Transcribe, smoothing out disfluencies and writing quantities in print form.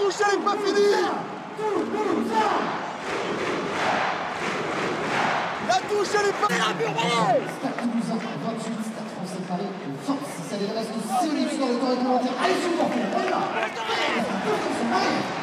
touche, elle n'est pas finie. La touche, elle est pas... Stade Toulousain, 28, Stade Français Paris, 26. Ça les reste 6 minutes dans le temps réglementaire. Allez, sur le porteur, on y va.